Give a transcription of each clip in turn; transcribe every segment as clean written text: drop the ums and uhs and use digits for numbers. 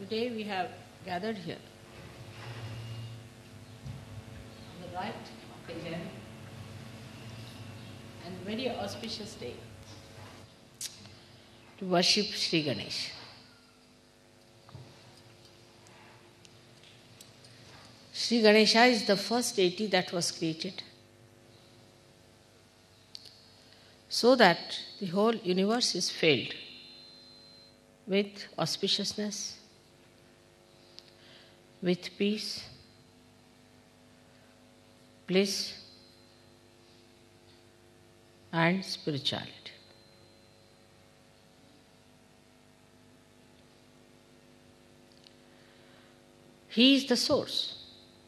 Today we have gathered here on the right occasion and very auspicious day to worship Sri Ganesh. Sri Ganesha is the first deity that was created so that the whole universe is filled with auspiciousness, with peace, bliss, and spirituality. He is the source.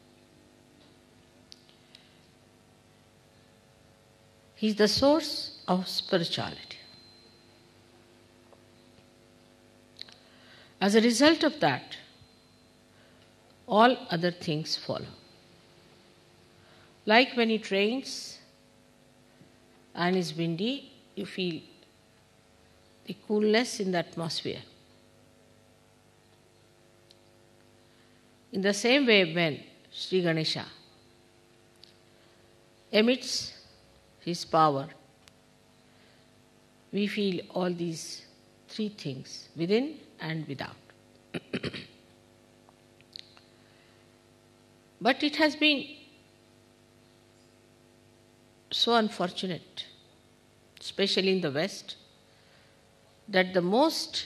He is the source of spirituality. As a result of that, all other things follow. Like when it rains and is windy, you feel the coolness in the atmosphere. In the same way, when Sri Ganesha emits his power, we feel all these three things, within and without. But it has been so unfortunate, especially in the West, that the most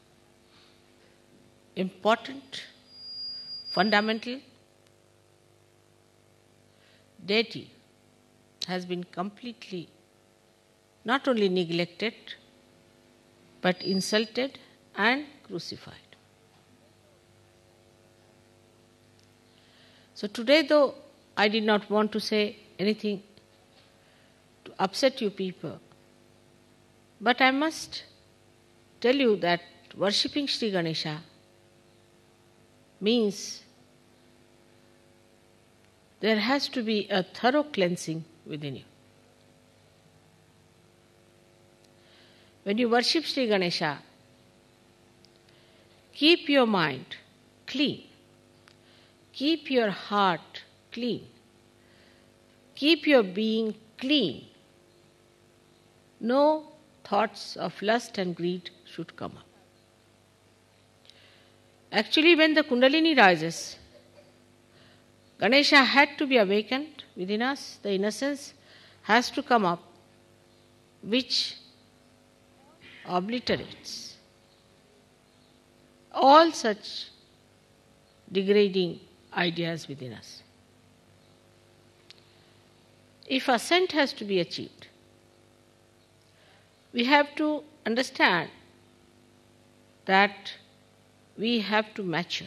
important, fundamental deity has been completely not only neglected, but insulted and crucified. So today, though I did not want to say anything to upset you people, but I must tell you that worshipping Sri Ganesha means there has to be a thorough cleansing within you. When you worship Sri Ganesha, keep your mind clean. Keep your heart clean. Keep your being clean. No thoughts of lust and greed should come up. Actually, when the Kundalini rises, Ganesha had to be awakened within us. The innocence has to come up, which obliterates all such degrading ideas within us. If ascent has to be achieved, we have to understand that we have to mature.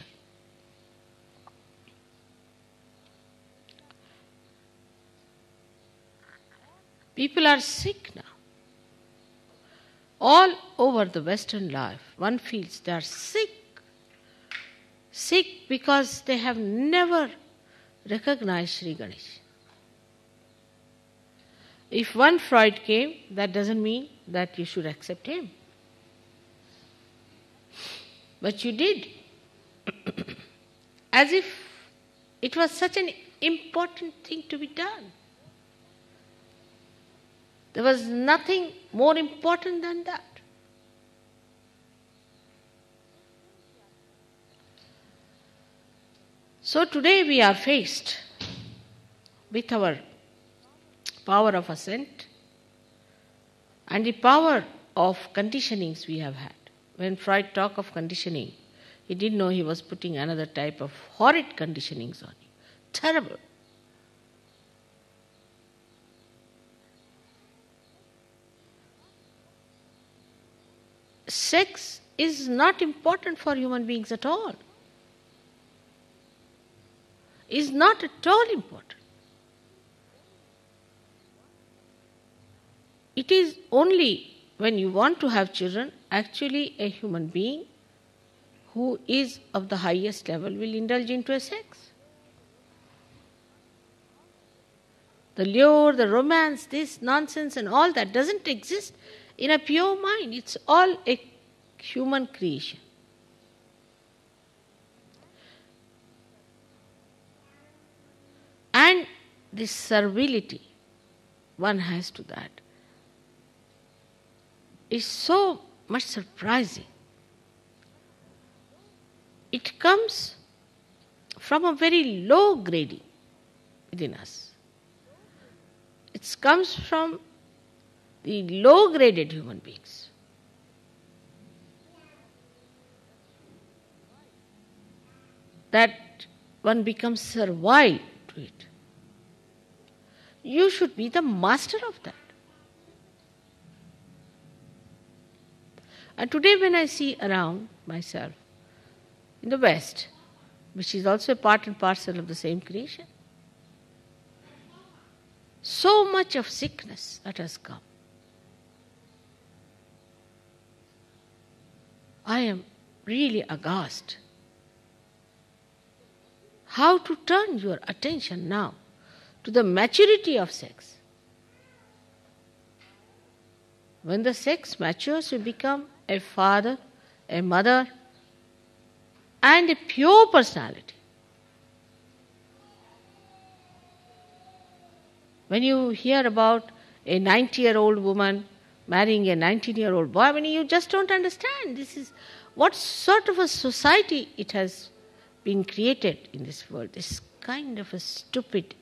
People are sick now. All over the Western life, one feels they are sick. Sick because they have never recognized Sri Ganesh. If one Freud came, that doesn't mean that you should accept him. But you did. As if it was such an important thing to be done. There was nothing more important than that. So today we are faced with our power of ascent and the power of conditionings we have had. When Freud talked of conditioning, he didn't know he was putting another type of horrid conditionings on you. Terrible. Sex is not important for human beings at all. Is not at all important. It is only when you want to have children, actually a human being who is of the highest level will indulge into a sex. The lure, the romance, this nonsense and all that doesn't exist in a pure mind. It's all a human creation. this servility one has to that is so much surprising. It comes from a very low grading within us. It comes from the low-graded human beings. That one becomes servile to it. You should be the master of that. And today when I see around myself in the West, which is also a part and parcel of the same creation, so much of sickness that has come. I am really aghast. How to turn your attention now to the maturity of sex. When the sex matures, you become a father, a mother, and a pure personality. When you hear about a 90-year-old woman marrying a 19-year-old boy, I mean, you just don't understand. This is what sort of a society it has been created in this world. This kind of a stupid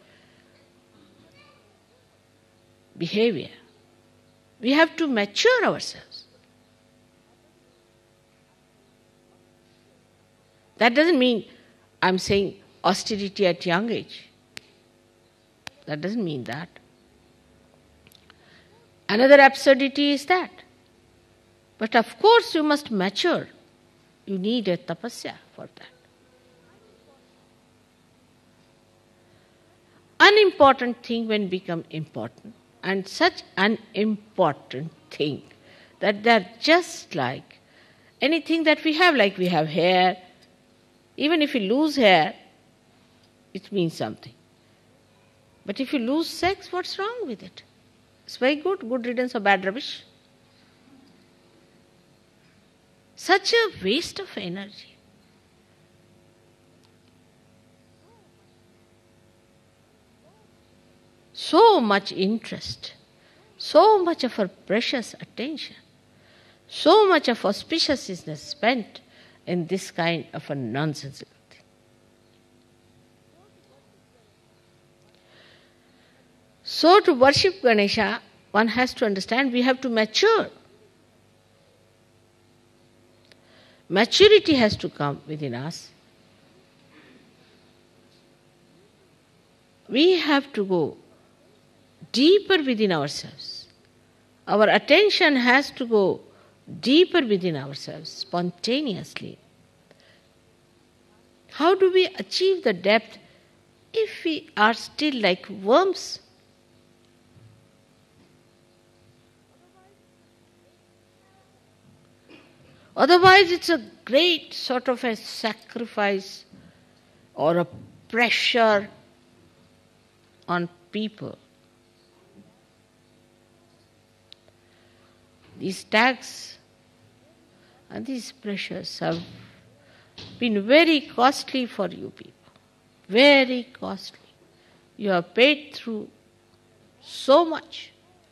behavior. We have to mature ourselves. That doesn't mean I'm saying austerity at young age. That doesn't mean that. Another absurdity is that. But of course you must mature. You need a tapasya for that. Unimportant thing when become important, and such an important thing that they're just like anything that we have hair. Even if you lose hair, it means something. But if you lose sex, what's wrong with it? It's very good riddance of bad rubbish. Such a waste of energy. So much interest, so much of our precious attention, so much of auspiciousness spent in this kind of a nonsensical thing. So to worship Ganesha, one has to understand we have to mature. Maturity has to come within us. We have to go deeper within ourselves. Our attention has to go deeper within ourselves, spontaneously. How do we achieve the depth if we are still like worms? Otherwise, it's a great sort of a sacrifice or a pressure on people. These tax and these pressures have been very costly for you people. Very costly. You have paid through so much.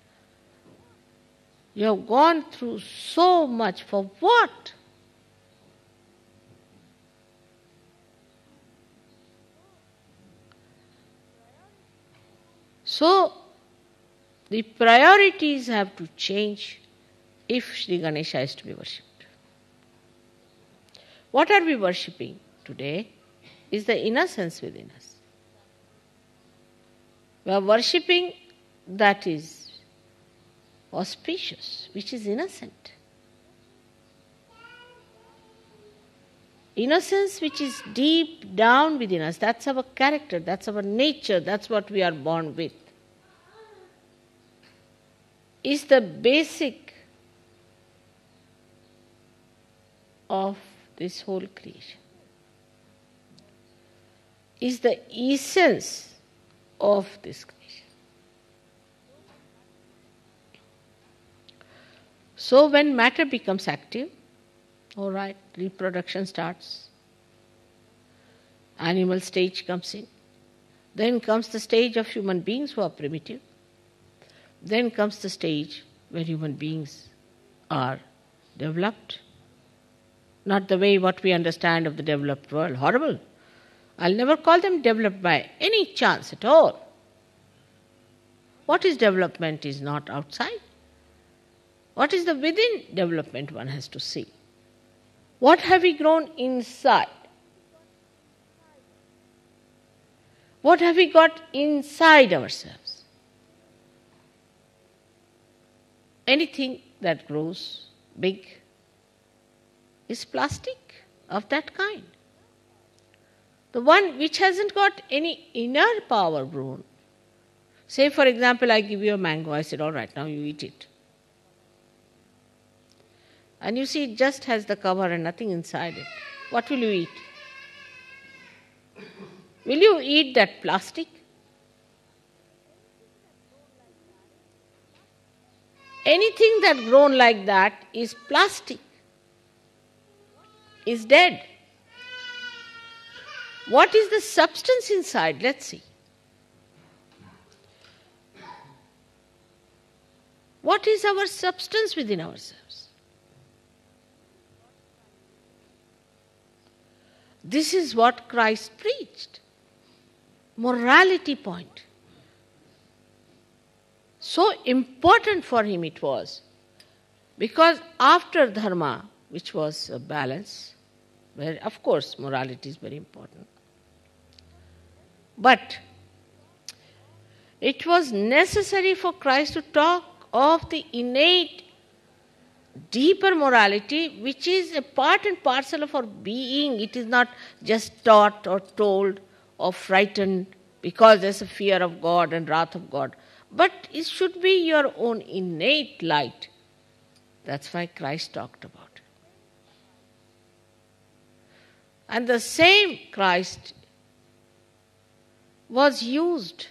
You have gone through so much for what? So, the priorities have to change if Sri Ganesha is to be worshipped. What are we worshipping today is the innocence within us. We are worshipping that is auspicious, which is innocent. Innocence which is deep down within us, that's our character, that's our nature, that's what we are born with, is the basic of this whole creation, is the essence of this creation. So when matter becomes active, all right, reproduction starts, animal stage comes in, Then comes the stage of human beings who are primitive. Then comes the stage where human beings are developed. Not the way what we understand of the developed world. Horrible. I'll never call them developed by any chance at all. What is development is not outside. What is the within development one has to see. What have we grown inside? What have we got inside ourselves? Anything that grows big is plastic of that kind. The one which hasn't got any inner power grown. Say, for example, I give you a mango. I said, all right, now you eat it. And you see, it just has the cover and nothing inside it. What will you eat? Will you eat that plastic? Anything that grown like that is plastic, is dead. What is the substance inside? Let's see. What is our substance within ourselves? This is what Christ preached. Morality point. So important for him it was. Because after dharma, which was a balance, where of course morality is very important, but it was necessary for Christ to talk of the innate, deeper morality, which is a part and parcel of our being. It is not just taught or told or frightened because there's a fear of God and wrath of God. But it should be your own innate light. That's why Christ talked about it. And the same Christ was used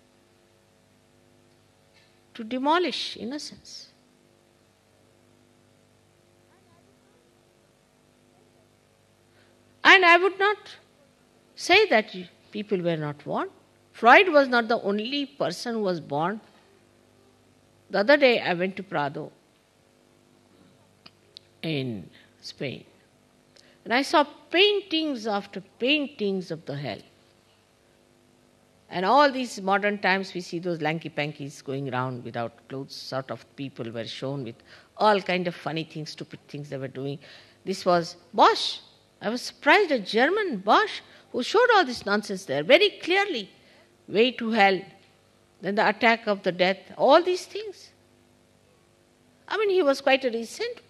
to demolish innocence. And I would not say that people were not born. Freud was not the only person who was born. The other day I went to Prado in Spain. And I saw paintings after paintings of the hell. And all these modern times we see those lanky-pankies going around without clothes, sort of people were shown with all kind of funny things, stupid things they were doing. This was Bosch. I was surprised, a German Bosch, who showed all this nonsense there very clearly. Way to hell, then the attack of the death, all these things. I mean, he was quite a recent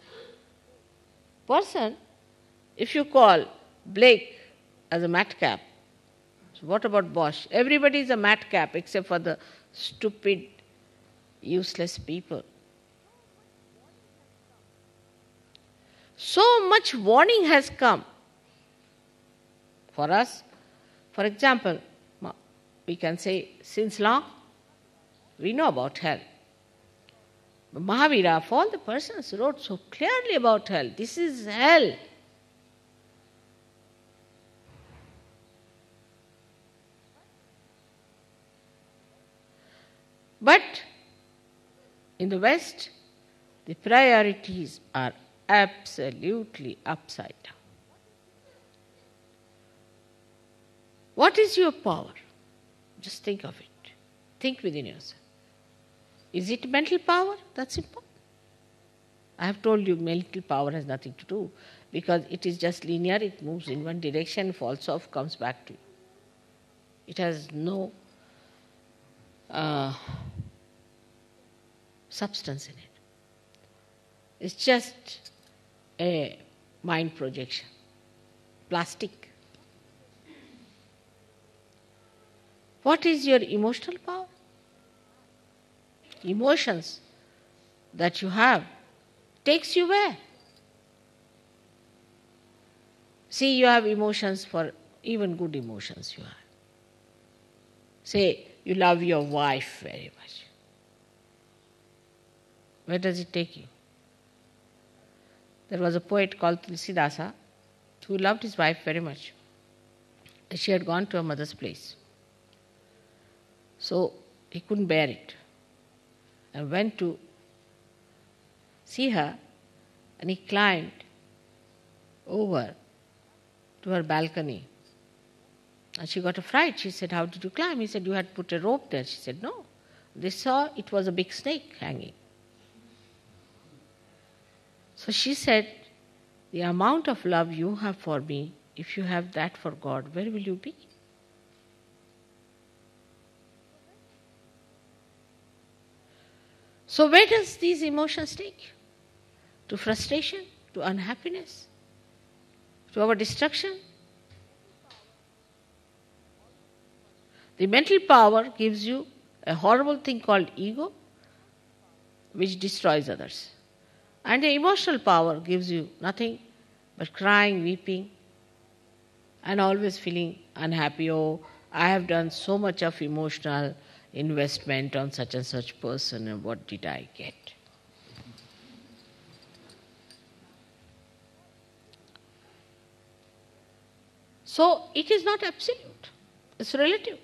person. If you call Blake as a madcap, so what about Bosch? Everybody is a madcap except for the stupid, useless people. So much warning has come for us. For example, we can say since long, we know about hell. But Mahavira, of all the persons, wrote so clearly about hell. This is hell. But in the West, the priorities are absolutely upside down. What is your power? Just think of it. Think within yourself. Is it mental power? That's important. I have told you mental power has nothing to do because it is just linear, it moves in one direction, falls off, comes back to you. It has no substance in it. It's just a mind projection. Plastic. What is your emotional power? Emotions that you have takes you where? See, you have emotions for even good emotions you have. Say, you love your wife very much. Where does it take you? There was a poet called Tulsidasa who loved his wife very much. She had gone to her mother's place. So he couldn't bear it and went to see her, and he climbed over to her balcony. And she got a fright. She said, "How did you climb?" He said, "You had put a rope there." She said, "No." They saw it was a big snake hanging. So she said, "The amount of love you have for me, if you have that for God, where will you be?" So where does these emotions take you? To frustration, to unhappiness, to our destruction. The mental power gives you a horrible thing called ego, which destroys others. And the emotional power gives you nothing but crying, weeping, and always feeling unhappy. Oh, I have done so much of emotional investment on such and such person, and what did I get? So it is not absolute, it's relative.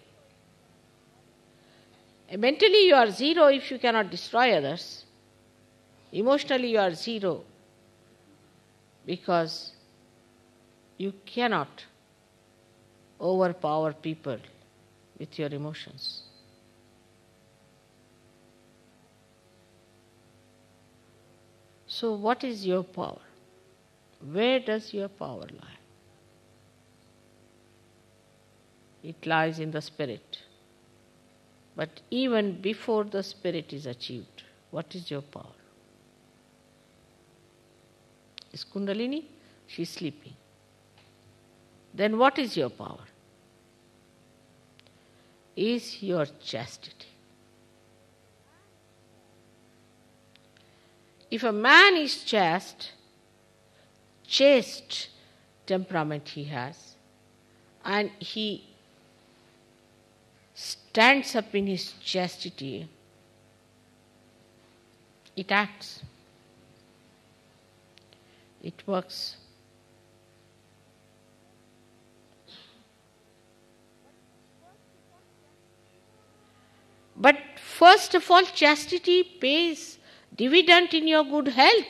Mentally you are zero if you cannot destroy others. Emotionally you are zero because you cannot overpower people with your emotions. So what is your power? Where does your power lie? It lies in the spirit. But even before the spirit is achieved, what is your power? Is Kundalini? She is sleeping. Then what is your power? Is your chastity. If a man is chaste temperament he has, and he stands up in his chastity, it acts. It works. But first of all, chastity pays dividend in your good health.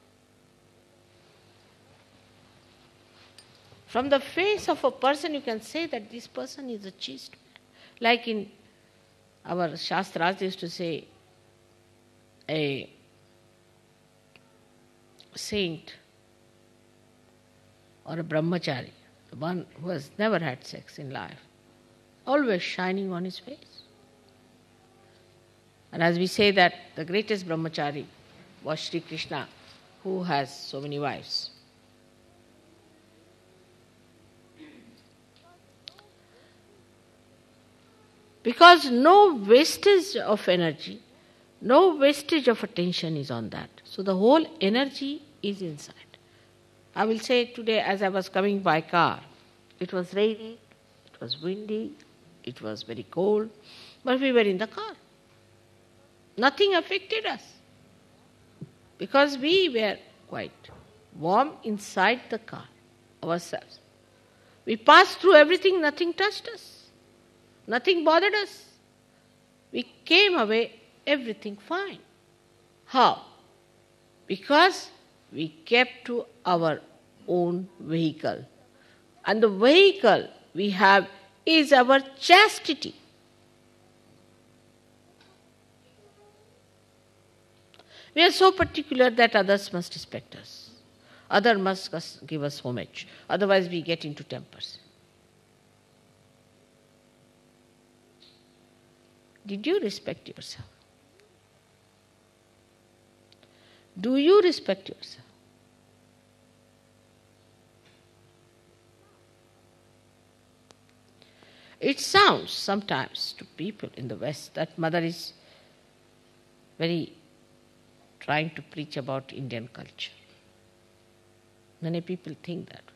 From the face of a person, you can say that this person is a chaste man. Like in our Shastras, they used to say, a saint or a brahmachari, the one who has never had sex in life, always shining on his face. And as we say that the greatest brahmachari was Sri Krishna, who has so many wives. Because no wastage of energy, no wastage of attention is on that. So the whole energy is inside. I will say today as I was coming by car, it was raining, it was windy, it was very cold, but we were in the car. Nothing affected us because we were quite warm inside the car ourselves. We passed through everything, nothing touched us. Nothing bothered us. We came away, everything fine. How? Because we kept to our own vehicle. And the vehicle we have is our chastity. We are so particular that others must respect us. Others must give us homage. Otherwise we get into tempers. Did you respect yourself? Do you respect yourself? It sounds sometimes to people in the West that Mother is very trying to preach about Indian culture. Many people think that.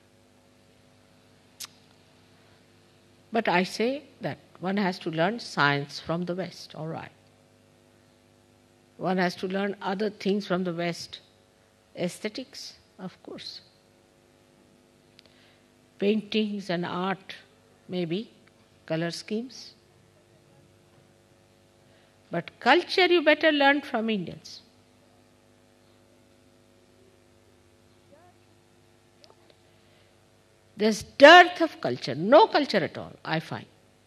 But I say that one has to learn science from the West, all right. One has to learn other things from the West. Aesthetics, of course. Paintings and art, maybe. Color schemes. But culture you better learn from Indians. There's dearth of culture, no culture at all, I find.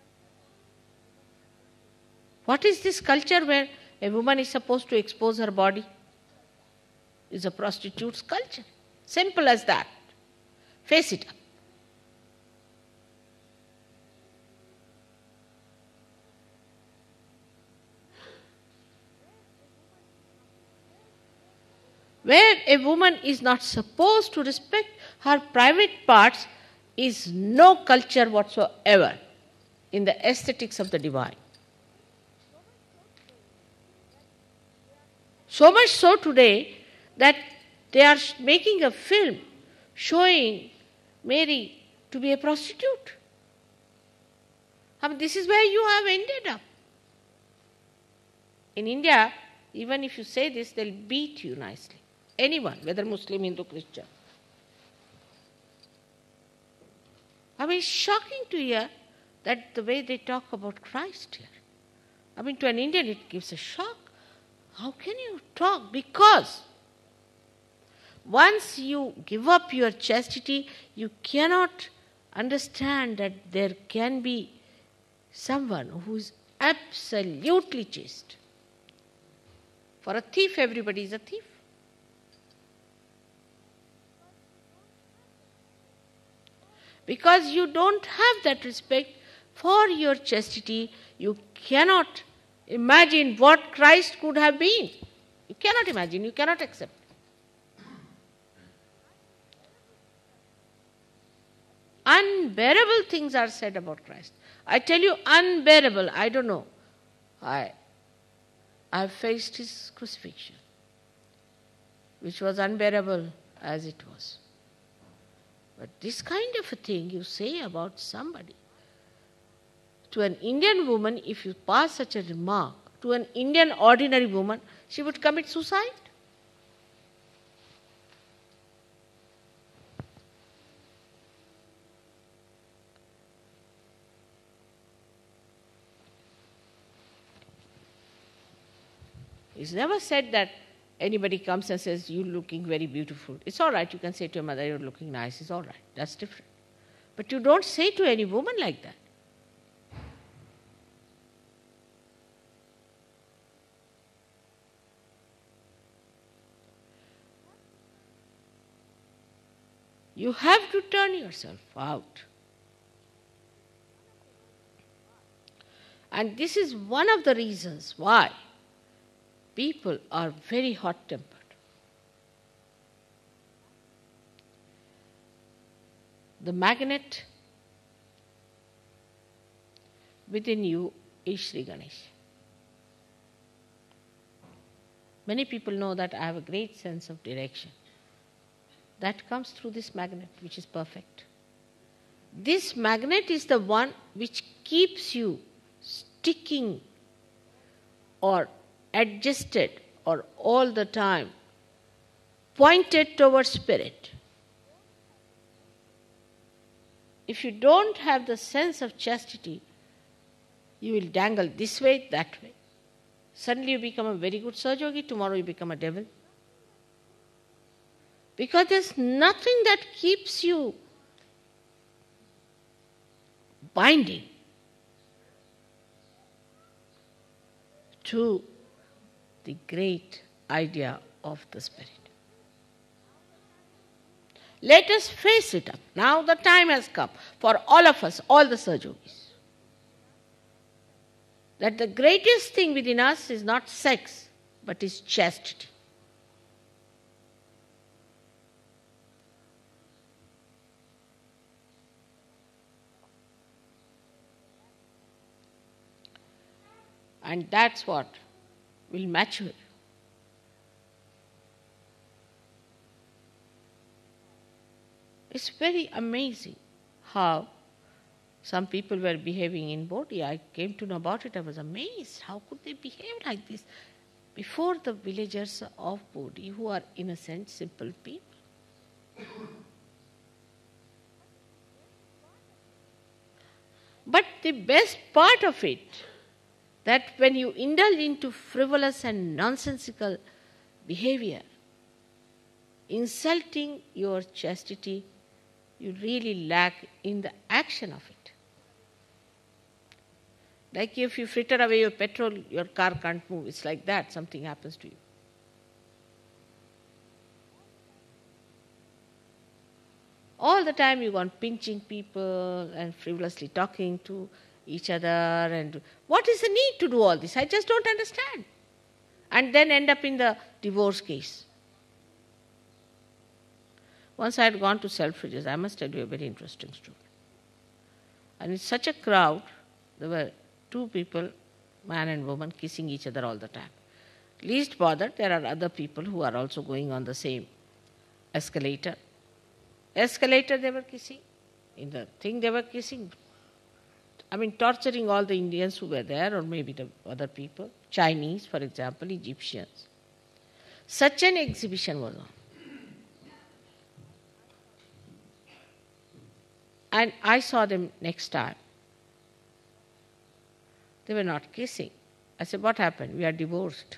What is this culture where a woman is supposed to expose her body? It's a prostitute's culture. Simple as that. Face it up. Where a woman is not supposed to respect her private parts is no culture whatsoever in the aesthetics of the divine. So much so today that they are making a film showing Mary to be a prostitute. I mean, this is where you have ended up. In India, even if you say this, they'll beat you nicely. Anyone, whether Muslim, Hindu, Christian. I mean, it's shocking to hear that the way they talk about Christ here. I mean, to an Indian it gives a shock. How can you talk? Because once you give up your chastity, you cannot understand that there can be someone who is absolutely chaste. For a thief, everybody is a thief. Because you don't have that respect for your chastity, you cannot imagine what Christ could have been. You cannot imagine, you cannot accept. Unbearable things are said about Christ. I tell you, unbearable. I don't know. I faced his crucifixion, which was unbearable as it was. But this kind of a thing you say about somebody, to an Indian woman, if you pass such a remark, to an Indian ordinary woman, she would commit suicide. It's never said that anybody comes and says, you're looking very beautiful. It's all right, you can say to your mother, you're looking nice. It's all right, that's different. But you don't say to any woman like that. You have to turn yourself out. And this is one of the reasons why people are very hot-tempered. The magnet within you is Sri Ganesh. Many people know that I have a great sense of direction. That comes through this magnet, which is perfect. This magnet is the one which keeps you sticking or adjusted or all the time pointed towards spirit. If you don't have the sense of chastity, you will dangle this way, that way. Suddenly you become a very good Sahaja Yogi, tomorrow you become a devil. Because there's nothing that keeps you binding to the great idea of the Spirit. Let us face it up. Now the time has come for all of us, all the Sahaja Yogis, that the greatest thing within us is not sex, but is chastity. And that's what will mature. It's very amazing how some people were behaving in Bodhi. I came to know about it, I was amazed. How could they behave like this before the villagers of Bodhi, who are innocent, simple people? But the best part of it that when you indulge into frivolous and nonsensical behavior, insulting your chastity, you really lack in the action of it. Like if you fritter away your petrol, your car can't move. It's like that, something happens to you. All the time you go on pinching people and frivolously talking to each other. And what is the need to do all this? I just don't understand. And then end up in the divorce case. Once I had gone to Selfridges, I must tell you a very interesting story. And in such a crowd, there were two people, man and woman, kissing each other all the time. Least bothered, there are other people who are also going on the same escalator. Escalator they were kissing. In the thing they were kissing. I mean, torturing all the Indians who were there, or maybe the other people. Chinese, for example, Egyptians. Such an exhibition was on. And I saw them next time. They were not kissing. I said, what happened? We are divorced.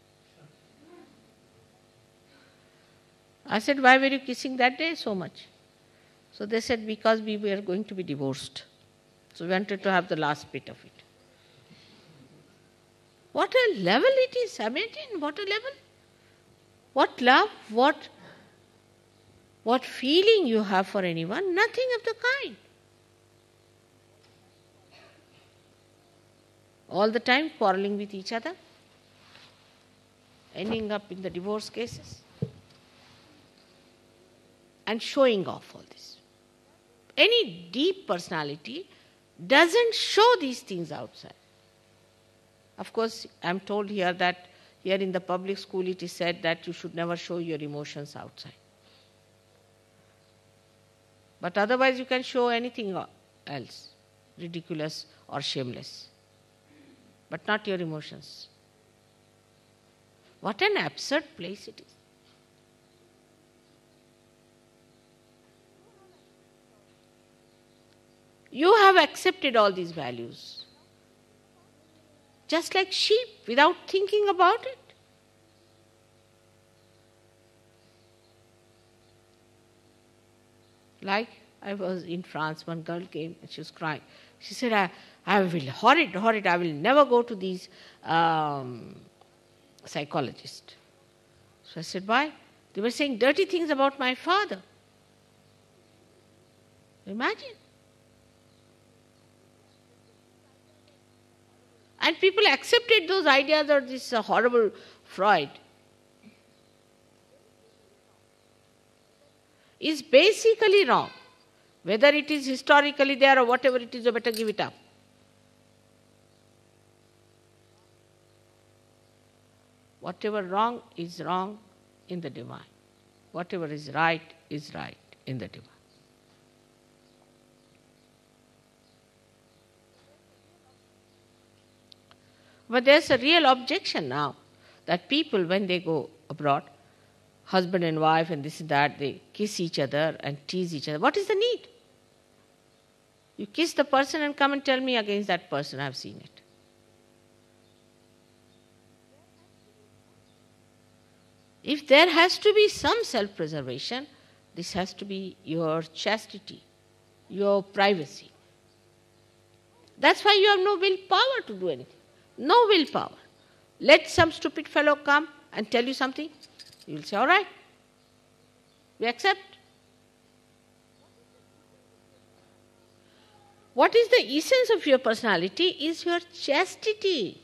I said, why were you kissing that day so much? So they said, because we were going to be divorced. So we wanted to have the last bit of it. What a level it is. Imagine, what a level. What love, what feeling you have for anyone? Nothing of the kind. All the time quarreling with each other, ending up in the divorce cases, and showing off all this. Any deep personality doesn't show these things outside. Of course, I'm told here that here in the public school it is said that you should never show your emotions outside. But otherwise you can show anything else, ridiculous or shameless. But not your emotions. What an absurd place it is. You have accepted all these values, just like sheep, without thinking about it. Like I was in France, one girl came and she was crying. She said, I will, horrid, I will never go to these psychologists. So I said, why? They were saying dirty things about my father. Imagine. And people accepted those ideas of this horrible Freud. Is basically wrong. Whether it is historically there or whatever it is, you better give it up. Whatever wrong is wrong in the divine. Whatever is right in the divine. But there's a real objection now that people, when they go abroad, husband and wife and this and that, they kiss each other and tease each other. What is the need? You kiss the person and come and tell me against that person. I've seen it. If there has to be some self-preservation, this has to be your chastity, your privacy. That's why you have no willpower to do anything. No willpower. Let some stupid fellow come and tell you something. You will say, all right, we accept. What is the essence of your personality is your chastity.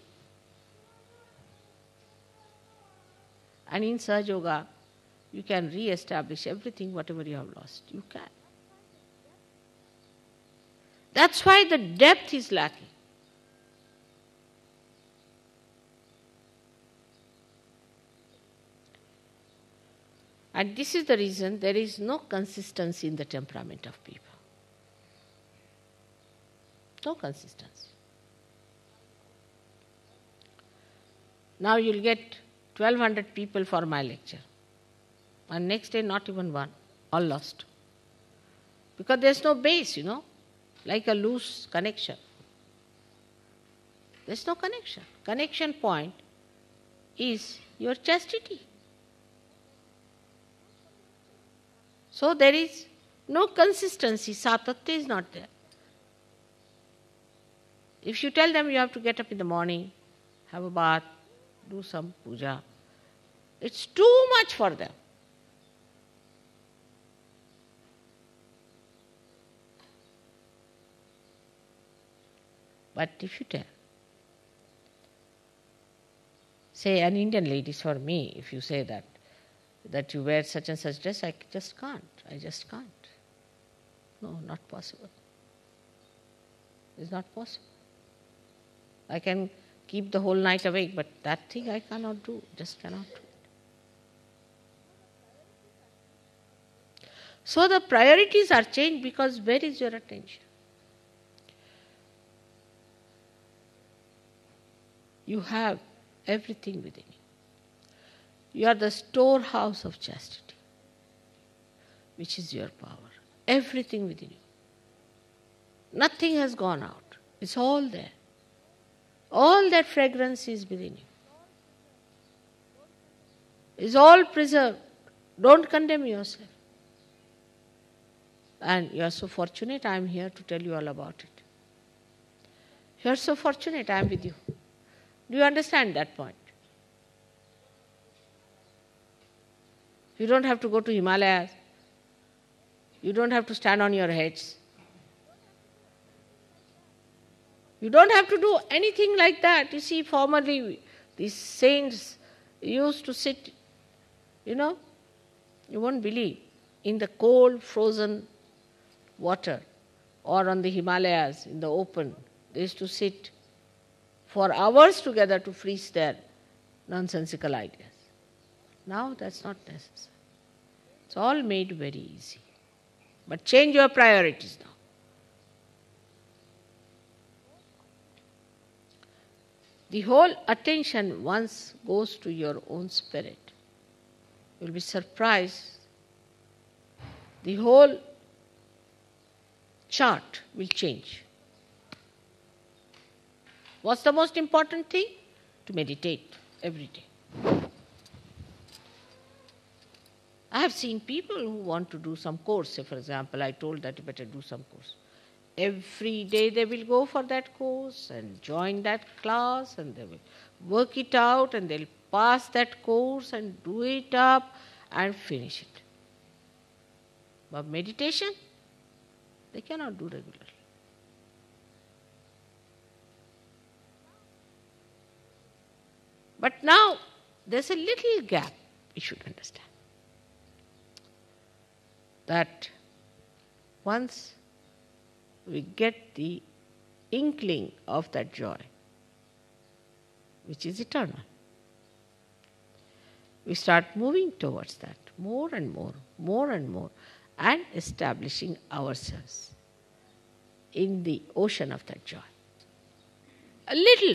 And in Sahaja Yoga, you can re-establish everything, whatever you have lost. You can. That's why the depth is lacking. And this is the reason there is no consistency in the temperament of people. No consistency. Now you'll get 1,200 people for my lecture. And next day not even one. All lost. Because there's no base, like a loose connection. There's no connection. Connection point is your chastity. So there is no consistency. Satatya is not there. If you tell them you have to get up in the morning, have a bath, do some puja, it's too much for them. But if you tell, say an Indian lady, for me, if you say that you wear such and such dress, I just can't. No, not possible. It's not possible. I can keep the whole night awake, but that thing I cannot do, just cannot do it. So the priorities are changed because where is your attention? You have everything within you. You are the storehouse of chastity, which is your power. Everything within you. Nothing has gone out. It's all there. All that fragrance is within you. It's all preserved. Don't condemn yourself. And you are so fortunate, I am here to tell you all about it. You are so fortunate, I am with you. Do you understand that point? You don't have to go to Himalayas. You don't have to stand on your heads. You don't have to do anything like that. You see, formerly these saints used to sit, you won't believe, in the cold, frozen water or on the Himalayas in the open. They used to sit for hours together to freeze their nonsensical ideas. Now that's not necessary. It's all made very easy. But change your priorities now. The whole attention once goes to your own spirit. You'll be surprised. The whole chart will change. What's the most important thing? To meditate every day. I have seen people who want to do some course. Say, for example, I told that you better do some course. Every day they will go for that course and join that class and they will work it out and they'll pass that course and do it up and finish it. But meditation, they cannot do regularly. But now there's a little gap, we should understand. That once we get the inkling of that joy, which is eternal, we start moving towards that more and more, and establishing ourselves in the ocean of that joy. A little.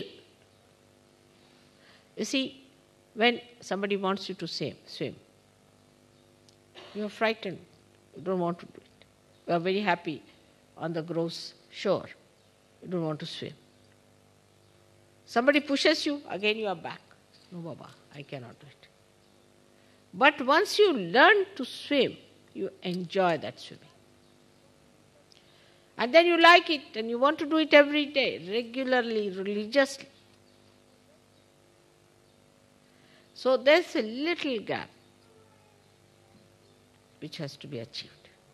You see, when somebody wants you to swim, you are frightened. You don't want to do it. You are very happy on the gross shore. You don't want to swim. Somebody pushes you, again you are back. No, Baba, I cannot do it. But once you learn to swim, you enjoy that swimming. And then you like it and you want to do it every day, regularly, religiously. So there's a little gap which has to be achieved.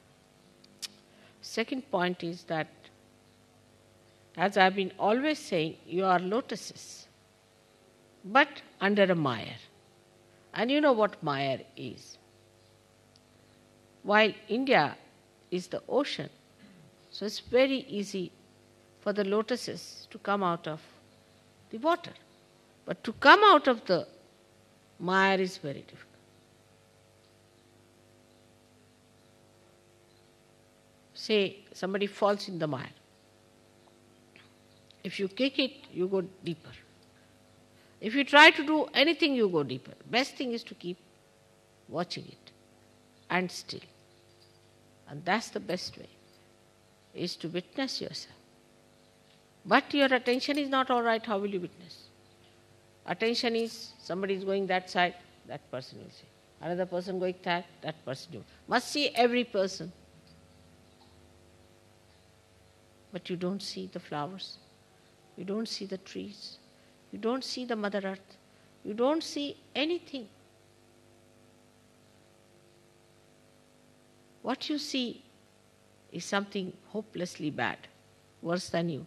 Second point is that, as I've been always saying, you are lotuses, but under a mire. And you know what mire is. While India is the ocean, so it's very easy for the lotuses to come out of the water. But to come out of the mire is very difficult. Say somebody falls in the mire. If you kick it, you go deeper. If you try to do anything, you go deeper. Best thing is to keep watching it and still. And that's the best way, is to witness yourself. But your attention is not all right, how will you witness? Attention is somebody is going that side, that person will see. Another person going that person will. Must see every person. But you don't see the flowers. You don't see the trees. You don't see the Mother Earth. You don't see anything. What you see is something hopelessly bad, worse than you.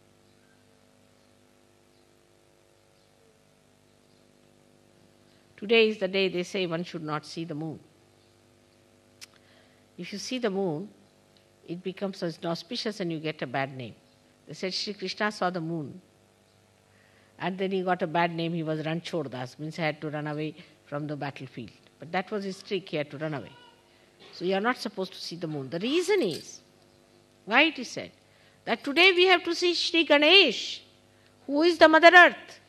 Today is the day they say one should not see the moon. If you see the moon, it becomes auspicious and you get a bad name. They said Sri Krishna saw the moon and then he got a bad name. He was Ranchordas, means he had to run away from the battlefield. But that was his trick, he had to run away. So you are not supposed to see the moon. The reason is, why it is said, that today we have to see Sri Ganesh, who is the Mother Earth,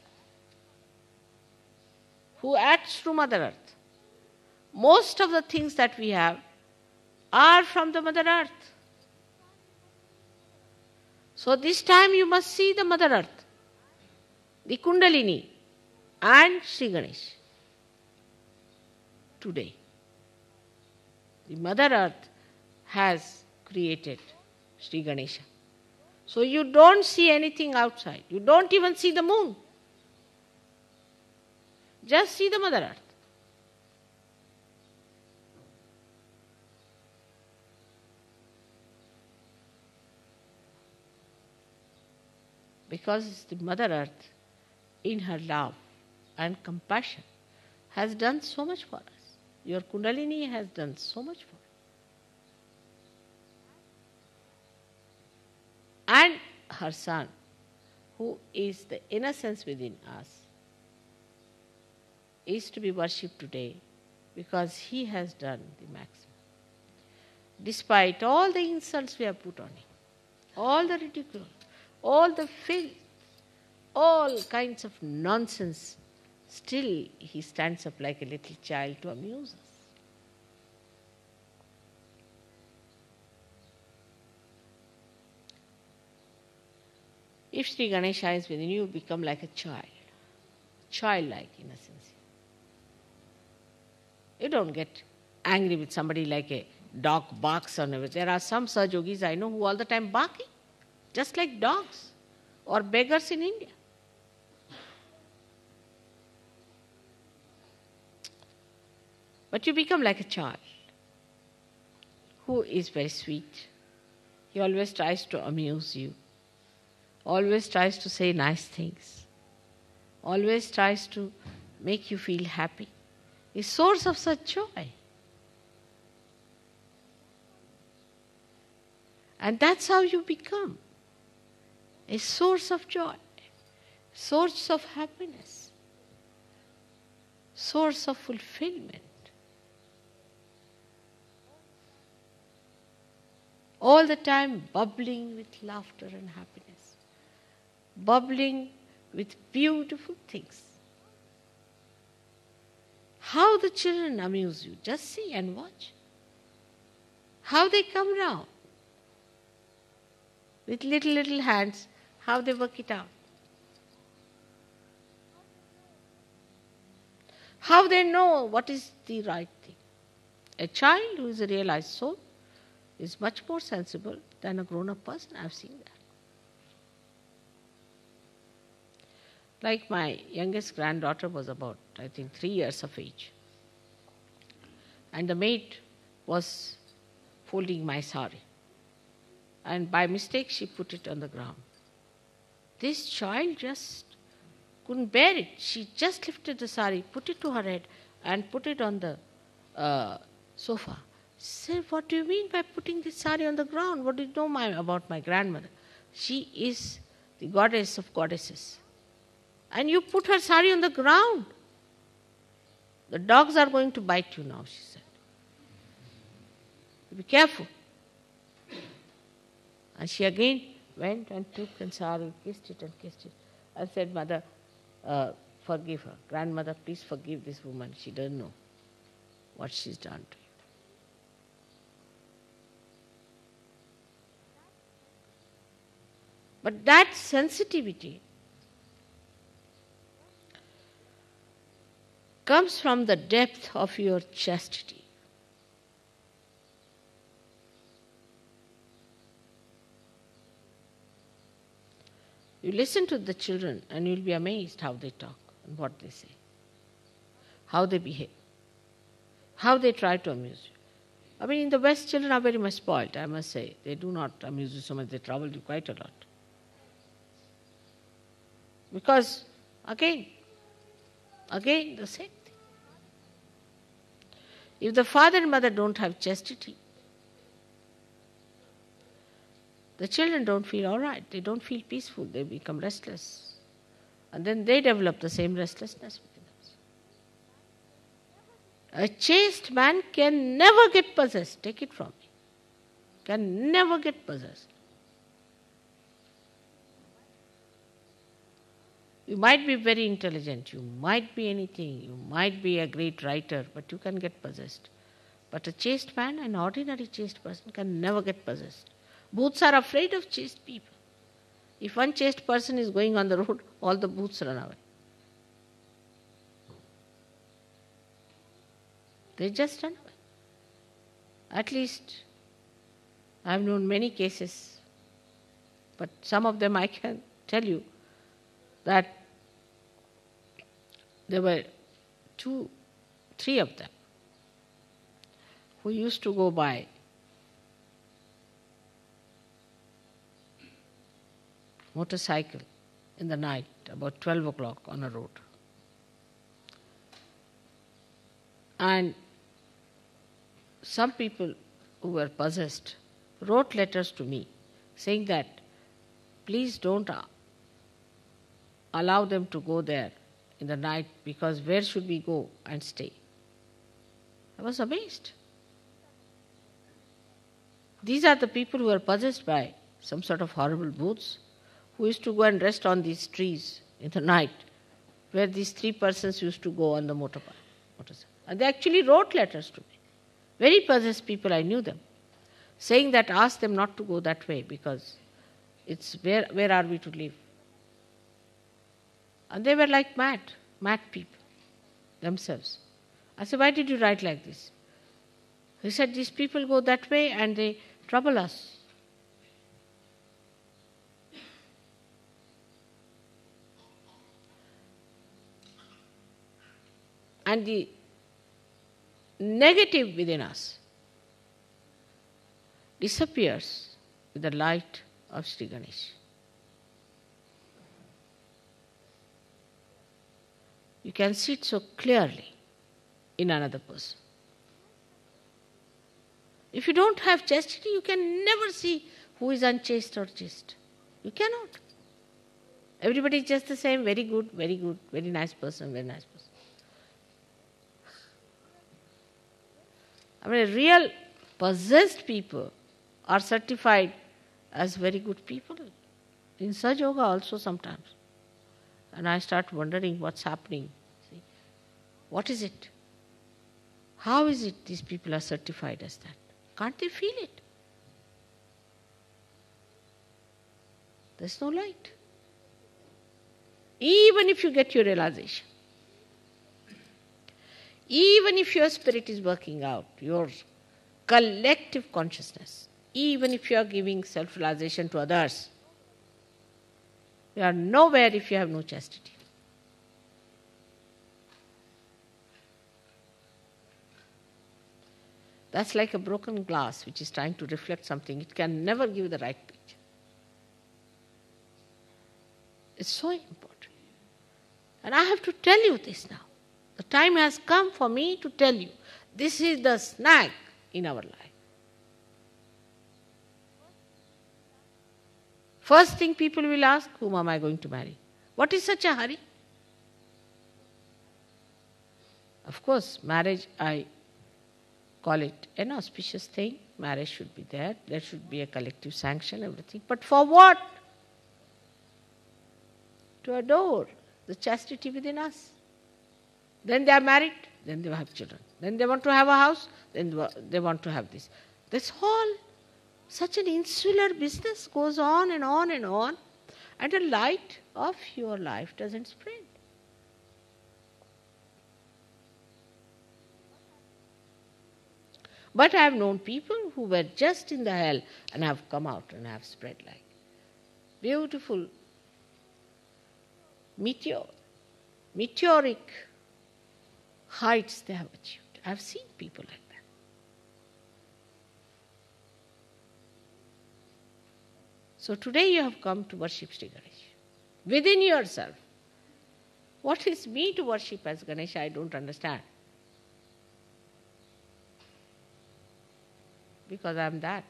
who acts through Mother Earth. Most of the things that we have are from the Mother Earth. So this time you must see the Mother Earth, the Kundalini and Sri Ganesh. Today, the Mother Earth has created Sri Ganesha. So you don't see anything outside. You don't even see the moon. Just see the Mother Earth. Because the Mother Earth, in her love and compassion, has done so much for us. Your Kundalini has done so much for us. And her son, who is the innocence within us, is to be worshipped today because he has done the maximum. Despite all the insults we have put on him, all the ridicule, all the filth, all kinds of nonsense, still he stands up like a little child to amuse us. If Sri Ganesha is within you, become like a child, childlike innocence. You don't get angry with somebody like a dog barks on everything. There are some Saj Yogis I know who all the time barking, just like dogs or beggars in India. But you become like a child who is very sweet. He always tries to amuse you, always tries to say nice things, always tries to make you feel happy. A source of such joy. And that's how you become a source of joy, source of happiness, source of fulfillment. All the time bubbling with laughter and happiness, bubbling with beautiful things. How the children amuse you, just see and watch. How they come round with little hands, how they work it out. How they know what is the right thing. A child who is a realized soul is much more sensible than a grown-up person. I've seen that. Like my youngest granddaughter was about, I think, 3 years of age. And the maid was folding my sari. And by mistake she put it on the ground. This child just couldn't bear it. She just lifted the sari, put it to her head and put it on the sofa. She said, "What do you mean by putting this sari on the ground? What do you know about my grandmother? She is the goddess of goddesses. And you put her sari on the ground. The dogs are going to bite you now," she said. "Be careful." And she again went and took the sari, kissed it, and said, "Mother, forgive her. Grandmother, please forgive this woman. She doesn't know what she's done to you." But that sensitivity comes from the depth of your chastity. You listen to the children and you'll be amazed how they talk and what they say, how they behave, how they try to amuse you. I mean, in the West, children are very much spoiled, I must say. They do not amuse you so much, they trouble you quite a lot. Because, again, the same thing. If the father and mother don't have chastity, the children don't feel all right. They don't feel peaceful. They become restless. And then they develop the same restlessness within us. A chaste man can never get possessed. Take it from me. Can never get possessed. You might be very intelligent. You might be anything. You might be a great writer, but you can get possessed. But a chaste man, an ordinary chaste person, can never get possessed. Bhoots are afraid of chaste people. If one chaste person is going on the road, all the bhoots run away. They just run away. At least I have known many cases, but some of them I can tell you that there were 2, 3 of them who used to go by motorcycle in the night, about 12 o'clock on a road. And some people who were possessed wrote letters to me saying that please don't allow them to go there in the night, because where should we go and stay? I was amazed. These are the people who are possessed by some sort of horrible bhoots, who used to go and rest on these trees in the night, where these 3 persons used to go on the motorcycle. And they actually wrote letters to me. Very possessed people, I knew them, saying that ask them not to go that way, because it's where are we to live? And they were like mad people themselves. I said, why did you write like this? He said, these people go that way and they trouble us. And the negative within us disappears with the light of Sri Ganesh. You can see it so clearly in another person. If you don't have chastity, you can never see who is unchaste or chaste. You cannot. Everybody is just the same, very good, very nice person, very nice person. I mean, real possessed people are certified as very good people. In Sahaja Yoga also sometimes. And I start wondering what's happening. See, what is it? How is it these people are certified as that? Can't they feel it? There's no light. Even if you get your realization, even if your spirit is working out, your collective consciousness, even if you are giving self-realization to others, you are nowhere if you have no chastity. That's like a broken glass which is trying to reflect something. It can never give the right picture. It's so important. And I have to tell you this now. The time has come for me to tell you, this is the snag in our life. First thing people will ask, whom am I going to marry? What is such a hurry? Of course, marriage, I call it an auspicious thing. Marriage should be there. There should be a collective sanction, everything. But for what? To adore the chastity within us. Then they are married, then they have children. Then they want to have a house, then they want to have this. This whole, such an insular business goes on and on and on. and the light of your life doesn't spread. But I have known people who were just in the hell and have come out and have spread light. Beautiful meteoric heights they have achieved. I have seen people like that. So today you have come to worship Sri Ganesh. Within yourself. What is me to worship as Ganesh? I don't understand. Because I am that.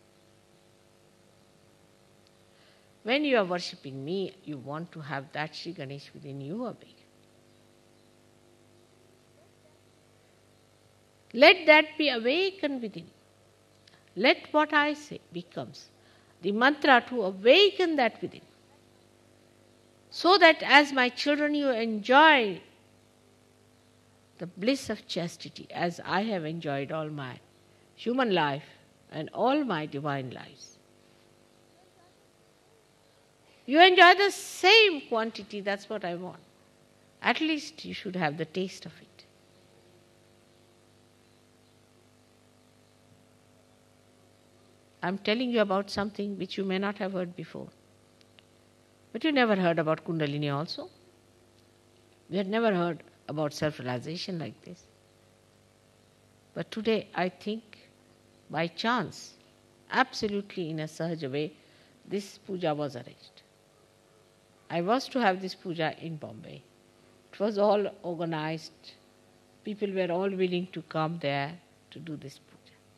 When you are worshipping me, you want to have that Sri Ganesh within you awake. Let that be awakened within. Let what I say becomes the mantra to awaken that within. So that as my children you enjoy the bliss of chastity as I have enjoyed all my human life and all my divine lives. You enjoy the same quantity, that's what I want. At least you should have the taste of it. I'm telling you about something which you may not have heard before. But you never heard about Kundalini also. We had never heard about self-realization like this. But today I think by chance, absolutely in a sahaja way, this puja was arranged. I was to have this puja in Bombay. It was all organized. People were all willing to come there to do this puja.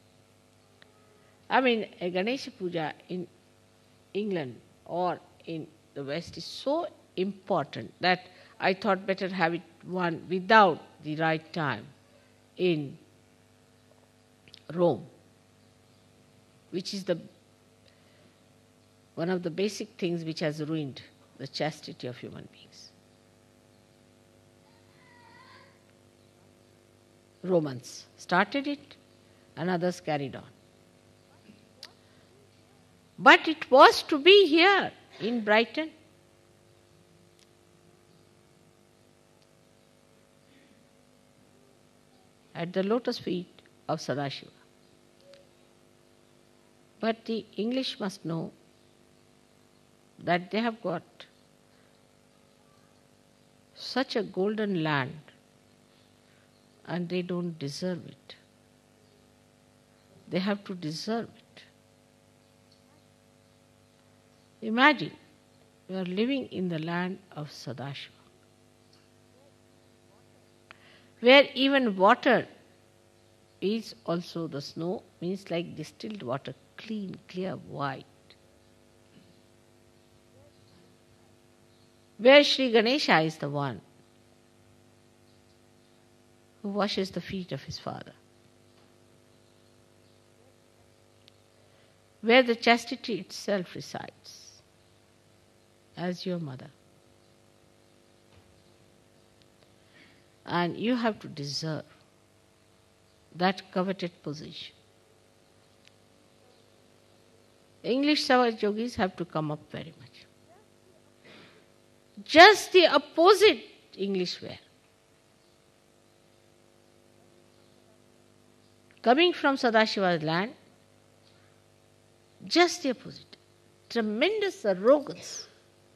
I mean, a Ganesha puja in England or in the West is so important that I thought better have it one without the right time in Rome, which is one of the basic things which has ruined the chastity of human beings. Romans started it and others carried on. But it was to be here in Brighton. At the lotus feet of Sadashiva. But the English must know that they have got such a golden land and they don't deserve it. They have to deserve it. Imagine, you are living in the land of Sadashiva, where even water is also the snow, means like distilled water, clean, clear, white. Where Sri Ganesha is the one who washes the feet of his father. Where the chastity itself resides as your mother. And you have to deserve that coveted position. English Savage yogis have to come up very much. Just the opposite English wear. Coming from Sadashiva's land, just the opposite. Tremendous arrogance.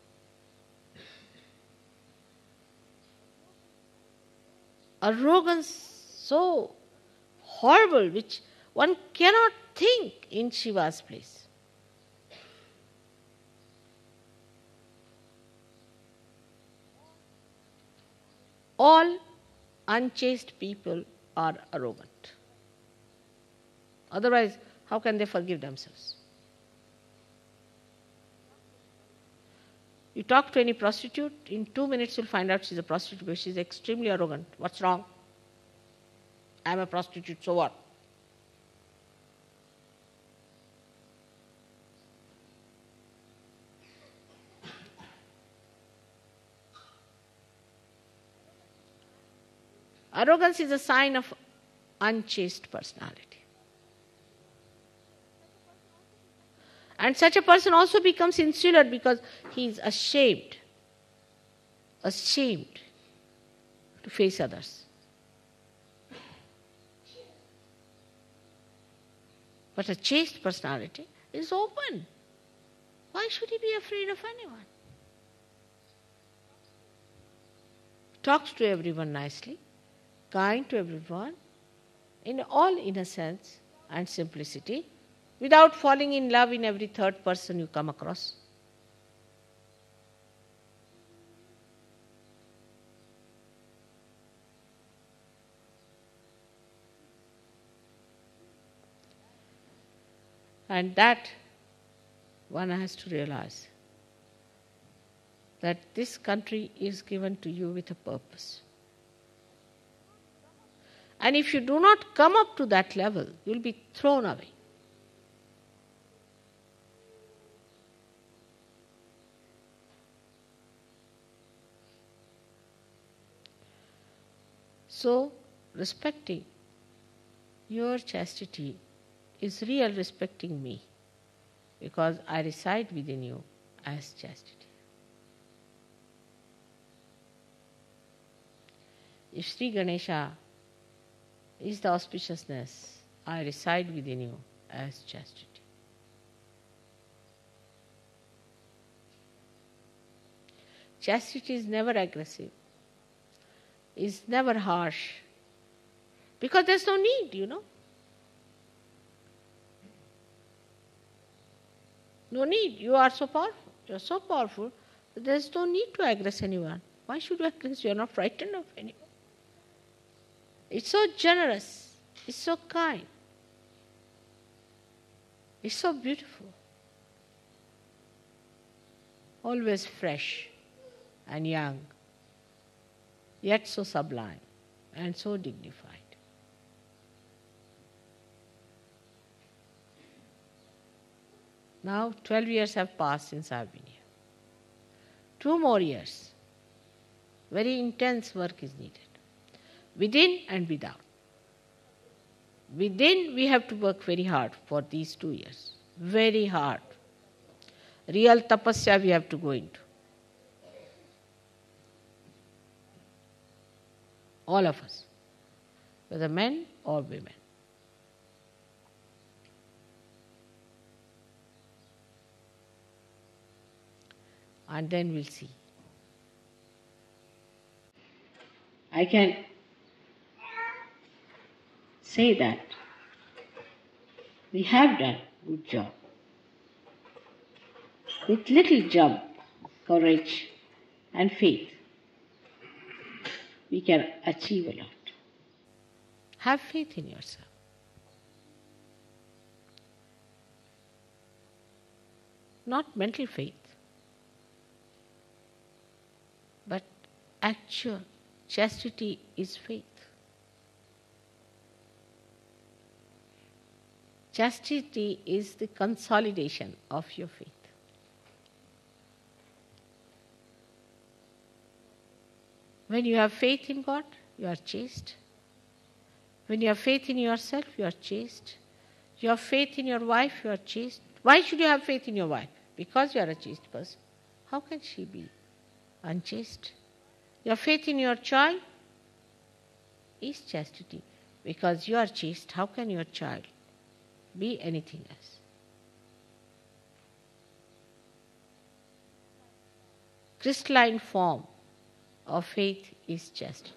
Arrogance so horrible which one cannot think in Shiva's place. All unchaste people are arrogant. Otherwise, how can they forgive themselves? You talk to any prostitute, in 2 minutes you'll find out she's a prostitute because she's extremely arrogant. What's wrong? I'm a prostitute, so what? Arrogance is a sign of unchaste personality. And such a person also becomes insular because he is ashamed to face others. But a chaste personality is open. Why should he be afraid of anyone? Talks to everyone nicely, kind to everyone, in all innocence and simplicity, without falling in love in every third person you come across. And that one has to realize that this country is given to you with a purpose. And if you do not come up to that level, you will be thrown away. So, respecting your chastity is real respecting me, because I reside within you as chastity. If Sri Ganesha is the auspiciousness, I reside within you as chastity. Chastity is never aggressive, is never harsh, because there's no need, No need. You are so powerful. You are so powerful that there is no need to aggress anyone. Why should you aggress? You are not frightened of anyone. It's so generous. It's so kind. It's so beautiful. Always fresh and young, yet so sublime and so dignified. Now 12 years have passed since I have been here. 2 more years. Very intense work is needed, within and without. Within, we have to work very hard for these 2 years. Very hard. Real tapasya we have to go into. All of us, whether men or women. And then we'll see. I can say that we have done a good job. With little jump, courage and faith, we can achieve a lot. Have faith in yourself. Not mental faith, but actual chastity is faith. Chastity is the consolidation of your faith. When you have faith in God, you are chaste. When you have faith in yourself, you are chaste. You have faith in your wife, you are chaste. Why should you have faith in your wife? Because you are a chaste person. How can she be unchaste? Your faith in your child is chastity. Because you are chaste, how can your child be anything else? Crystalline form of faith is chastity.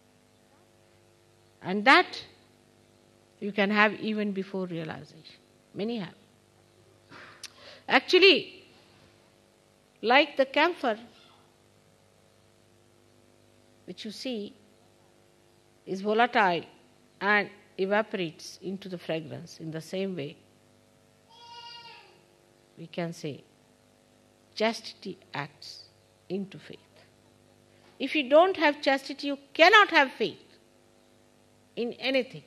And that you can have even before realization. Many have. Actually, like the camphor, which you see is volatile and evaporates into the fragrance, in the same way, we can say chastity acts into faith. If you don't have chastity, you cannot have faith in anything.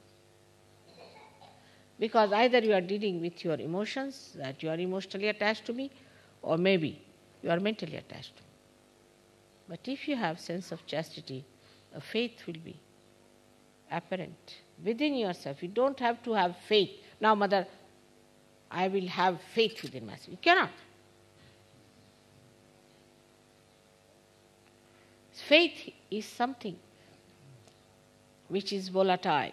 Because either you are dealing with your emotions, that you are emotionally attached to me, or maybe you are mentally attached to me. But if you have sense of chastity, a faith will be apparent within yourself. You don't have to have faith. Now, Mother, I will have faith within myself. You cannot. Faith is something which is volatile.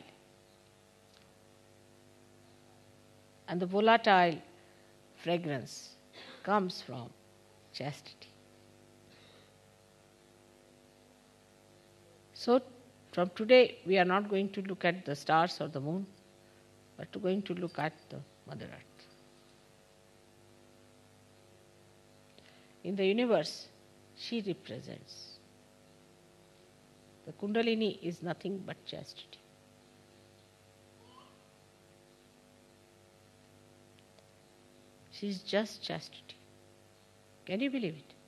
And the volatile fragrance comes from chastity. So, from today, we are not going to look at the stars or the moon, but going to look at the Mother Earth. In the universe, she represents. The Kundalini is nothing but chastity. She is just chastity. Can you believe it?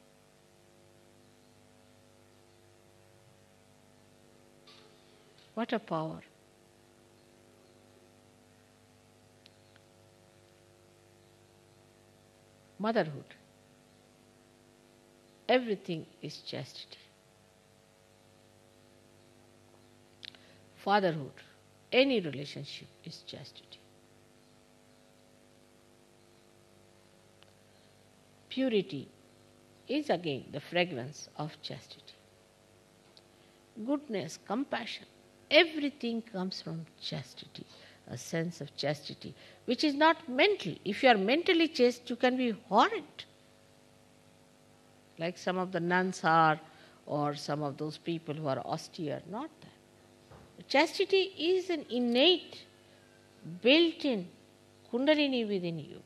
What a power. Motherhood. Everything is chastity. Fatherhood. Any relationship is chastity. Purity is again the fragrance of chastity. Goodness, compassion, everything comes from chastity, a sense of chastity, which is not mental. If you are mentally chaste, you can be horrid, like some of the nuns are, or some of those people who are austere. Not that. Chastity is an innate, built-in Kundalini within you,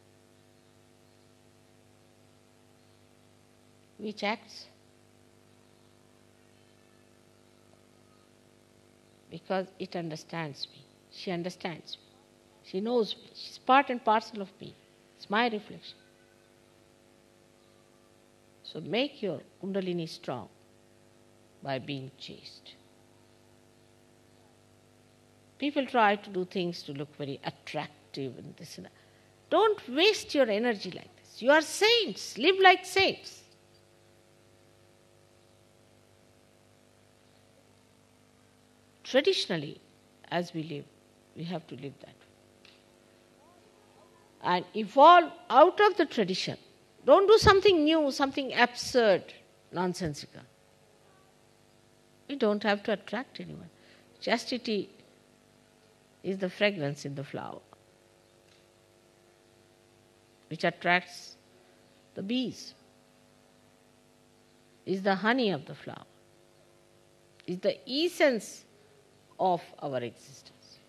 which acts because it understands me. She understands me. She knows me. She's part and parcel of me. It's my reflection. So make your Kundalini strong by being chaste. People try to do things to look very attractive and this and that. Don't waste your energy like this. You are saints. Live like saints. Traditionally, as we live, we have to live that way. And evolve out of the tradition. Don't do something new, something absurd, nonsensical. We don't have to attract anyone. Chastity is the fragrance in the flower, which attracts the bees, is the honey of the flower, is the essence of our existence.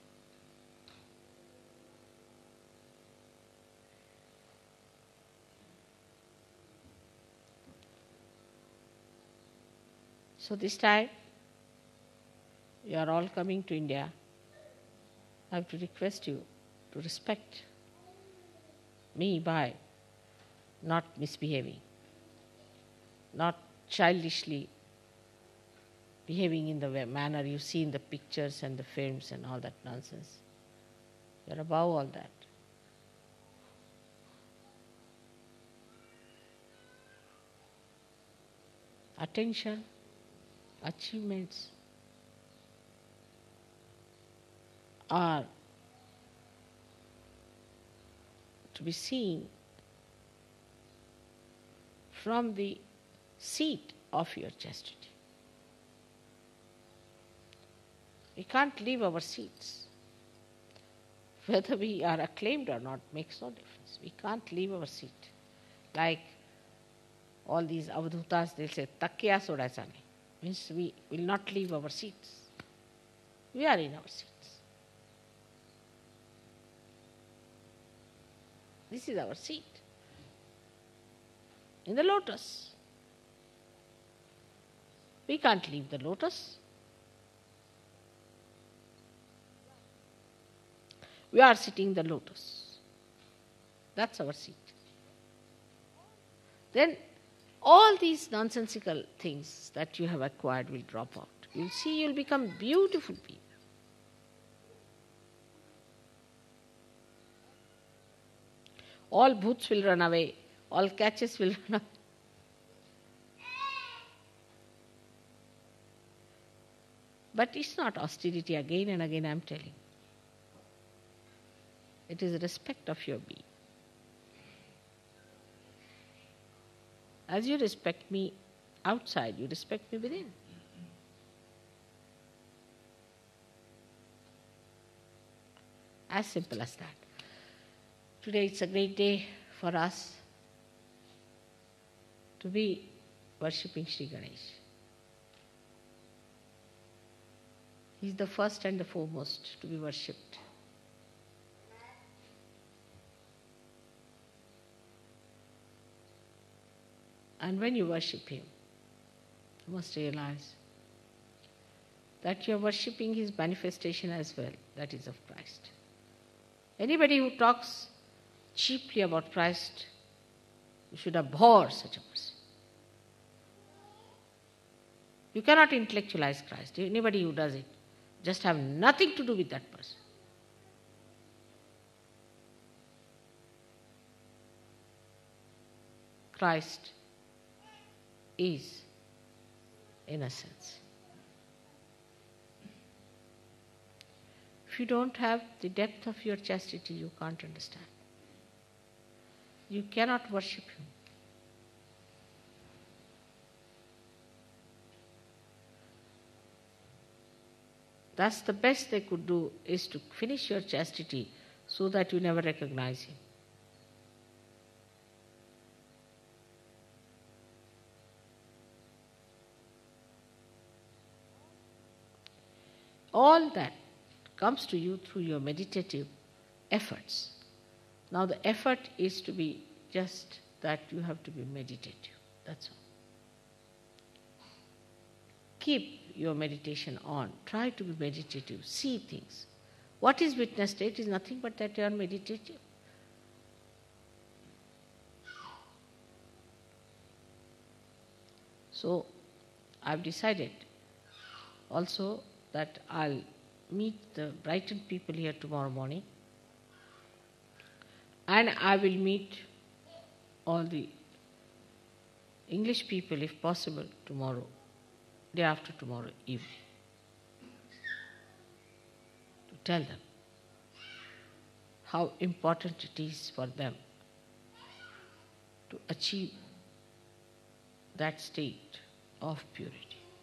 So this time, you are all coming to India. I have to request you to respect me by not misbehaving, not childishly behaving in the manner you see in the pictures and the films and all that nonsense. You are above all that. Attention, achievements are to be seen from the seat of your chastity. We can't leave our seats. Whether we are acclaimed or not makes no difference. We can't leave our seat. Like all these avadhutas, they'll say, takya sodaisa nahi. Means we will not leave our seats. We are in our seats. This is our seat. In the lotus. We can't leave the lotus. We are sitting in the lotus. That's our seat. Then all these nonsensical things that you have acquired will drop out. You'll see you'll become beautiful people. All bhoots will run away. All catches will run away. But it's not austerity again and again, I'm telling. It is respect of your being. As you respect me outside, you respect me within. As simple as that. Today it's a great day for us to be worshipping Sri Ganesh. He is the first and the foremost to be worshipped. And when you worship him, you must realize that you are worshipping his manifestation as well, that is of Christ. Anybody who talks cheaply about Christ, you should abhor such a person. You cannot intellectualize Christ. Anybody who does it just have nothing to do with that person. Christ is innocence. If you don't have the depth of your chastity, you can't understand. You cannot worship him. That's the best they could do, is to finish your chastity so that you never recognize him. All that comes to you through your meditative efforts. Now the effort is to be just that you have to be meditative. That's all. Keep your meditation on. Try to be meditative. See things. What is witness state is nothing but that you are meditative. So I've decided also that I'll meet the Brighton people here tomorrow morning, and I will meet all the English people, if possible, tomorrow, day after tomorrow evening, to tell them how important it is for them to achieve that state of purity.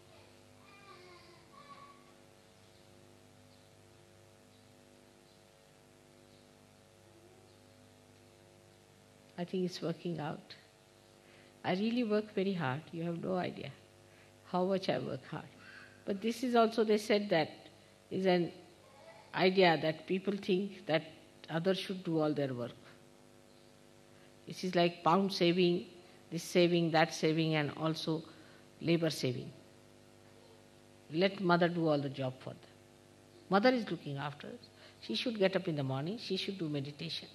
I think it's working out. I really work very hard. You have no idea how much I work hard. But this is also, they said, that is an idea that people think that others should do all their work. It is like pound saving, this saving, that saving, and also labor saving. Let mother do all the job for them. Mother is looking after us. She should get up in the morning. She should do meditation.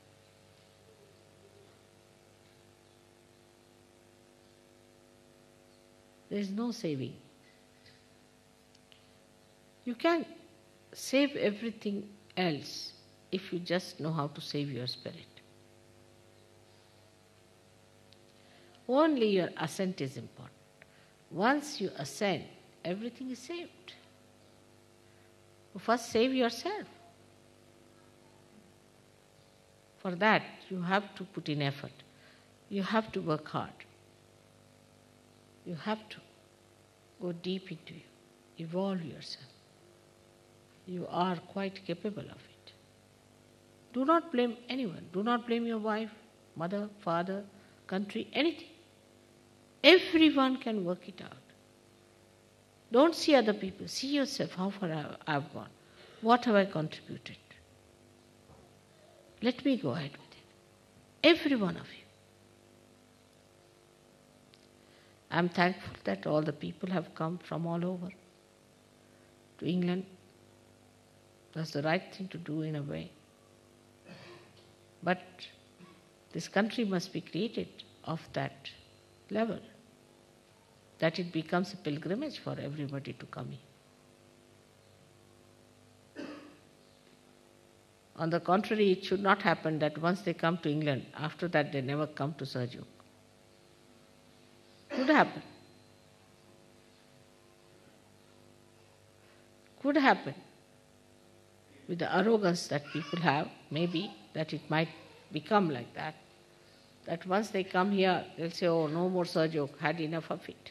There is no saving. You can save everything else if you just know how to save your spirit. Only your ascent is important. Once you ascend, everything is saved. First save yourself. For that, you have to put in effort. You have to work hard. You have to go deep into you, evolve yourself. You are quite capable of it. Do not blame anyone. Do not blame your wife, mother, father, country, anything. Everyone can work it out. Don't see other people. See yourself, how far I've gone. What have I contributed? Let me go ahead with it. Every one of you. I'm thankful that all the people have come from all over to England. That's the right thing to do in a way. But this country must be created of that level, that it becomes a pilgrimage for everybody to come here. On the contrary, it should not happen that once they come to England, after that they never come to Sergipe. Could happen. Could happen. with the arrogance that people have, maybe that it might become like that. That once they come here, they'll say, oh, no more Sahaja, had enough of it.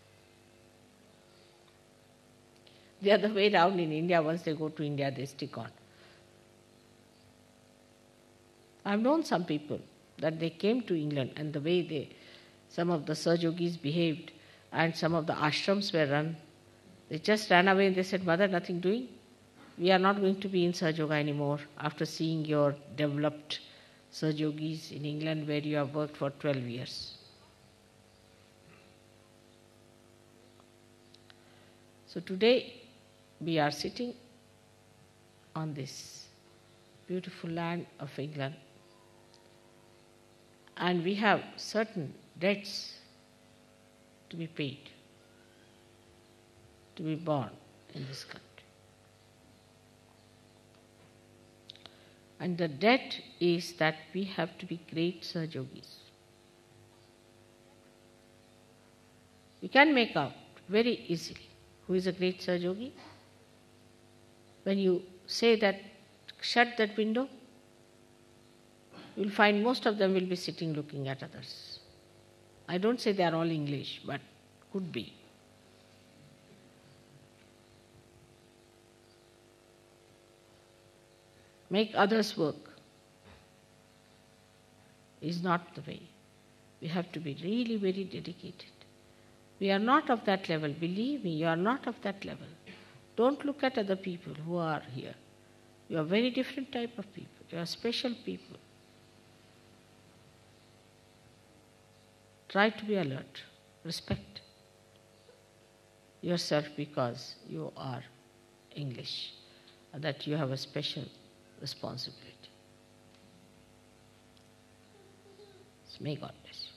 The other way around in India, once they go to India, they stick on. I've known some people that they came to England and the way some of the Sahajogis behaved and some of the ashrams were run, they just ran away and they said, Mother, nothing doing. We are not going to be in Sahaja anymore after seeing your developed Sahajogis in England where you have worked for 12 years. So today we are sitting on this beautiful land of England and we have certain debts to be paid, to be born in this country. And the debt is that we have to be great Sahajogis. You can make out very easily who is a great Sahajogi. When you say that, shut that window, you will find most of them will be sitting looking at others. I don't say they are all English, but could be. Make others work is not the way. We have to be really very dedicated. We are not of that level. Believe me, you are not of that level. Don't look at other people who are here. You are very different type of people. You are special people. Try to be alert. Respect yourself because you are English and that you have a special responsibility. So may God bless you.